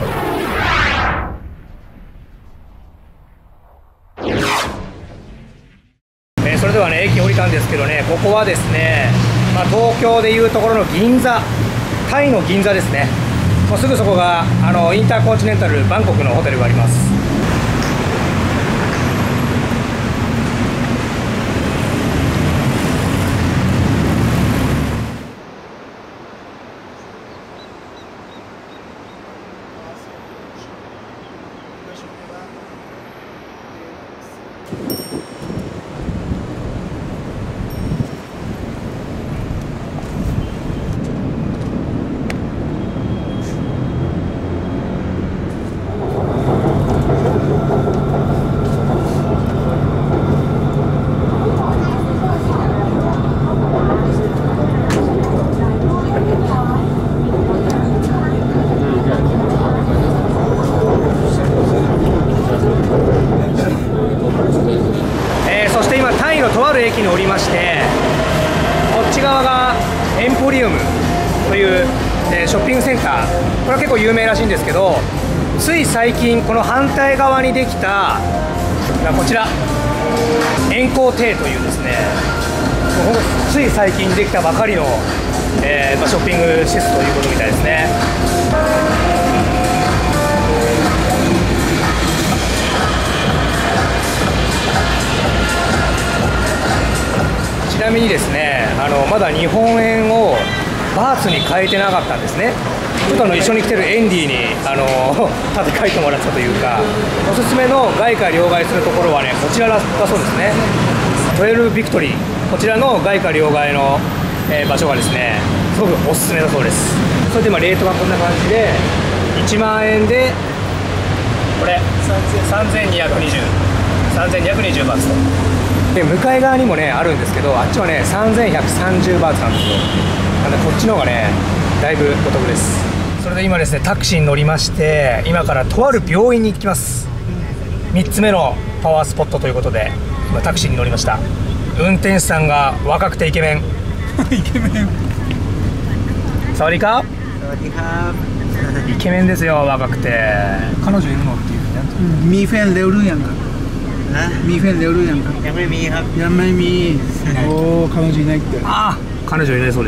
それではね、駅降りたんですけどね、ここはですね、東京でいうところの銀座、タイの銀座ですね。もうすぐそこがインターコンチネンタルバンコクのホテルがあります。そして今タイのとある駅におりまして、こっち側がエンポリウムという、ショッピングセンター、これは結構有名らしいんですけど、つい最近この反対側にできたこちらエンコーテイというですね、もうつい最近できたばかりの、ショッピング施設ということみたいですね。ちなみにですね、まだ日本円をバーツに変えてなかったんですね。ちょっと一緒に来てるエンディに立て替えてもらったというか、おすすめの外貨両替するところはね、こちらだそうですね。12ビクトリー、こちらの外貨両替の、場所がですね、すごくおすすめだそうです。それで今レートがこんな感じで、1万円でこれ3220バーツと。で向かい側にもねあるんですけど、あっちはね3130バーツなんですよ。なのでこっちの方がねだいぶお得です。それで今ですね、タクシーに乗りまして、今からとある病院に行きます。3つ目のパワースポットということで今タクシーに乗りました。運転手さんが若くてイケメンイケメン、サワディーカー、イケメンですよ、若くて。彼女いるのっていうね。 มีแฟนเร็วหรือยังครับมีแฟนเร็วหรือยังครับยังไม่มีครับยังไม่มีโอ้彼女いないって。 ああ、彼女いないそうです。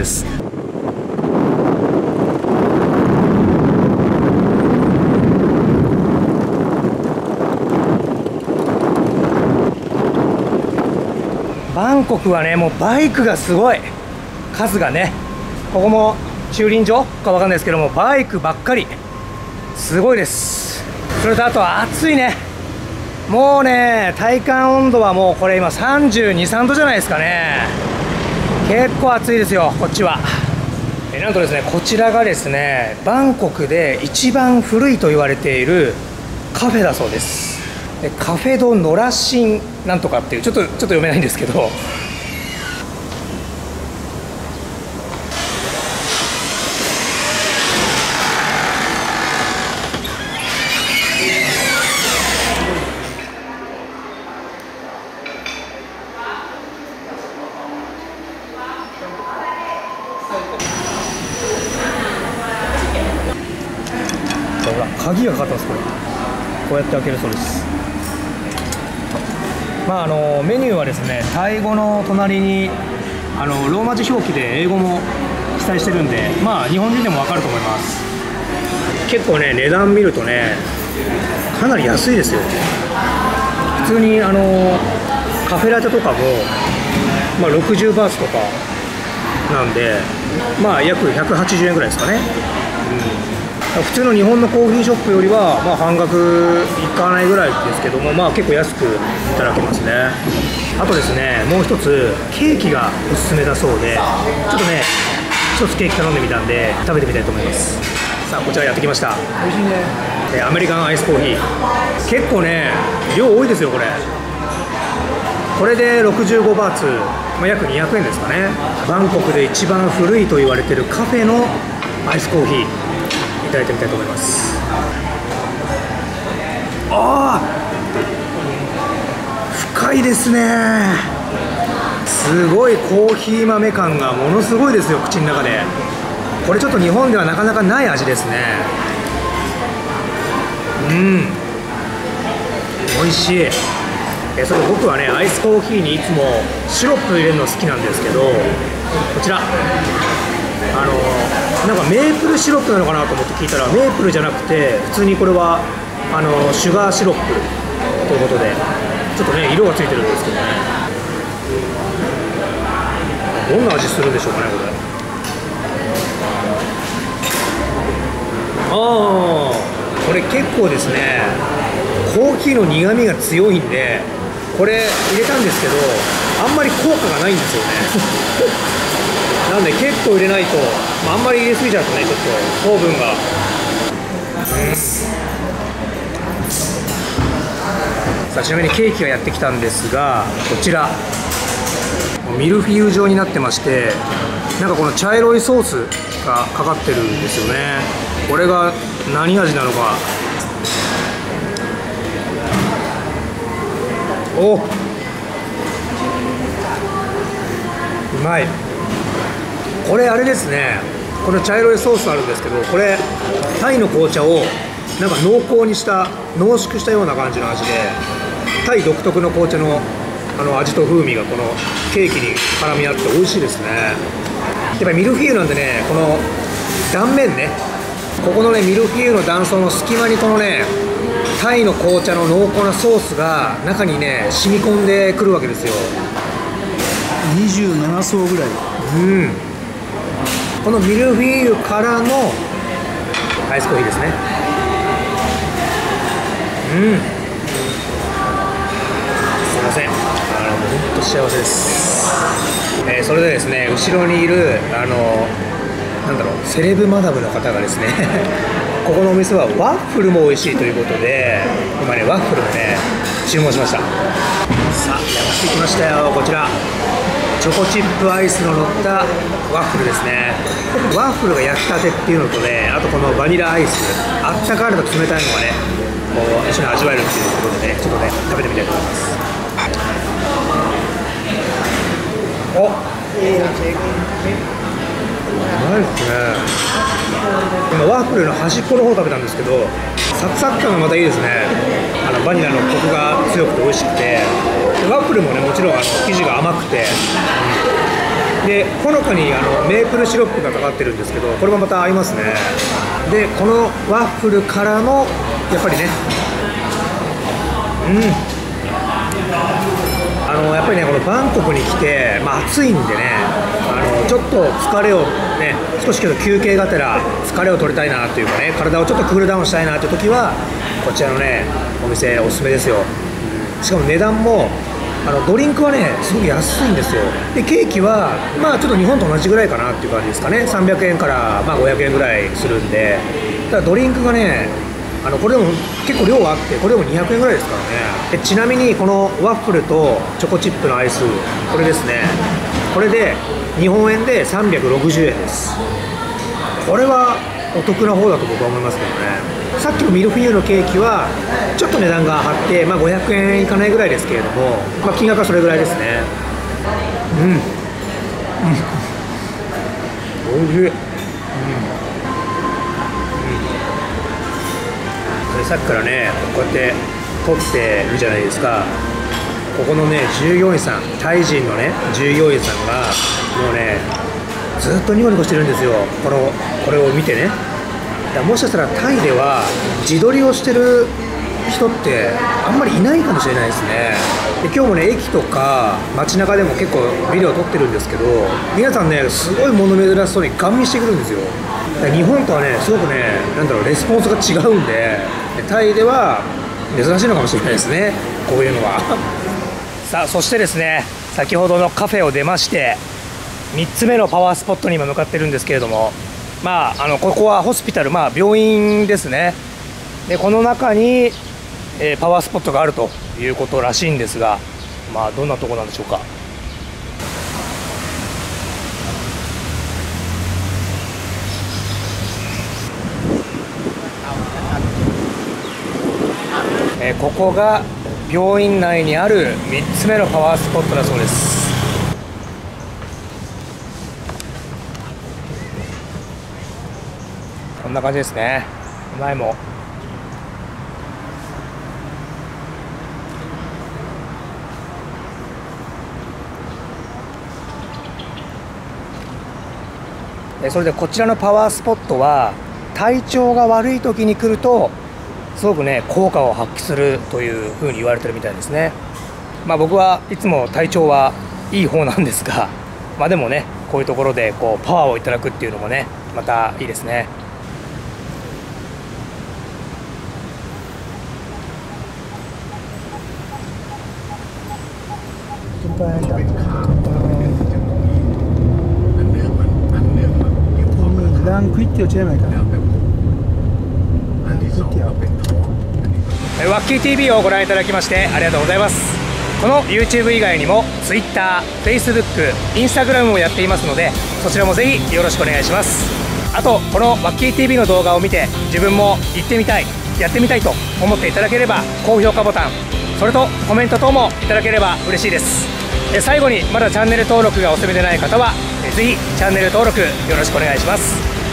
バンコクはね、もうバイクがすごい数がね、ここも駐輪場かわかんないですけども、バイクばっかりすごいです。それとあとは暑いね。もうね、体感温度はもうこれ今32、3度じゃないですかね。結構暑いですよ、こっちは。なんとですね、こちらがですね、バンコクで一番古いと言われているカフェだそうです。でカフェドノラシンなんとかっていう、ちょっと読めないんですけど、ほら鍵がかかってます。これこうやって開けるそうです。メニューはですね、タイ語の隣にローマ字表記で英語も記載してるんで、日本人でも分かると思います。結構ね、値段見るとねかなり安いですよ。普通にカフェラテとかも、60バーツとかなんで、約180円ぐらいですかね。普通の日本のコーヒーショップよりは、半額いかないぐらいですけども、結構安くいただけますね。あとですね、もう一つケーキがおすすめだそうで、ちょっとね一つケーキ頼んでみたんで食べてみたいと思います。さあ、こちらやってきました。美味しいね。アメリカンアイスコーヒー、結構ね量多いですよ。これで65バーツ、約200円ですかね。バンコクで一番古いと言われているカフェのアイスコーヒーいただいてみたいと思います。ああ、深いですね。すごいコーヒー豆感がものすごいですよ、口の中で。これちょっと日本ではなかなかない味ですね。 美味しい。それ僕はねアイスコーヒーにいつもシロップ入れるの好きなんですけど、こちらなんかメープルシロップなのかなと思って聞いたら、メープルじゃなくて普通にこれはシュガーシロップということで、ちょっとね色がついてるんですけどね、どんな味するんでしょうかねこれ。これ結構ですねコーヒーの苦みが強いんで、これ入れたんですけどあんまり効果がないんですよねなんで結構入れないと、あんまり入れすぎちゃうとねちょっと糖分が、さあちなみにケーキがやってきたんですが、こちらミルフィーユ状になってまして、なんかこの茶色いソースがかかってるんですよね。これが何味なのか。お、うまい。これあれですね、この茶色いソースあるんですけど、これタイの紅茶をなんか濃厚にした濃縮したような感じの味で、タイ独特の紅茶の味と風味がこのケーキに絡み合って美味しいですね。やっぱりミルフィーユなんでね、この断面ね、ここのねミルフィーユの断層の隙間にこのねタイの紅茶の濃厚なソースが中にね染み込んでくるわけですよ。 27層ぐらい。 このミルフィーユからのアイスコーヒーですね。すいません、本当幸せです。それでですね、後ろにいるなんだろう、セレブマダムの方がですねここのお店はワッフルも美味しいということで、今ねワッフルをね注文しました。さあやってきましたよ、こちらチョコチップアイスの乗ったワッフルですね。ワッフルが焼きたてっていうのとね、あとこのバニラアイス、あったかいのと冷たいのがねこう一緒に味わえるっていうことでね、ちょっとね食べてみたいと思います。お、うまいですね。今ワッフルの端っこの方食べたんですけど、サクサク感がまたいいですね。バニラのコクが強くて美味しくて、ワッフルもねもちろん生地が甘くて、でほのかにメープルシロップがかかってるんですけど、これもまた合いますね。でこのワッフルからのやっぱりね、やっぱりねこのバンコクに来て、暑いんでね、ちょっと疲れをね少しけど休憩がてら疲れを取りたいなというかね、体をちょっとクールダウンしたいなという時はこちらのねお店おすすめですよ。しかも値段もドリンクはねすごく安いんですよ。でケーキはちょっと日本と同じぐらいかなっていう感じですかね。300円から500円ぐらいするんで、ただドリンクがねこれでも結構量あって、これでも200円ぐらいですからね。でちなみにこのワッフルとチョコチップのアイス、これですね、これで日本円で360円です。これはお得な方だと僕は思いますけどね。さっきのミルフィーユのケーキはちょっと値段が張って、500円いかないぐらいですけれども、金額はそれぐらいですね。おいしい。さっきからねこうやって撮ってるじゃないですか。ここのね従業員さん、タイ人のね従業員さんがもうねずっとニコニコしてるんですよ、これを見てね。もしかしたらタイでは自撮りをしてる人ってあんまりいないかもしれないですね。で今日もね駅とか街中でも結構ビデオ撮ってるんですけど、皆さんねすごい物珍しそうにガン見してくるんですよ。日本とはねすごくねレスポンスが違うんで、タイでは珍しいのかもしれないですね、こういうのは。さあそしてですね、先ほどのカフェを出まして3つ目のパワースポットに今向かってるんですけれども、ここはホスピタル、病院ですね。でこの中に、パワースポットがあるということらしいんですが、どんなところなんでしょうか。ここが病院内にある3つ目のパワースポットだそうです。こんな感じですね。前もそれでこちらのパワースポットは体調が悪い時に来るとすごくね効果を発揮するというふうに言われてるみたいですね。僕はいつも体調はいい方なんですが、でもねこういうところでこうパワーをいただくっていうのもねまたいいですね。 ランクイッティをチェーマイかな。 ワッキー TV をご覧いただきましてありがとうございます。この YouTube 以外にも Twitter、Facebook、Instagram もやっていますので、そちらもぜひよろしくお願いします。あとこのワッキー TV の動画を見て自分も行ってみたい、やってみたいと思っていただければ高評価ボタン、それとコメント等もいただければ嬉しいです。最後にまだチャンネル登録がお済みでない方はぜひチャンネル登録よろしくお願いします。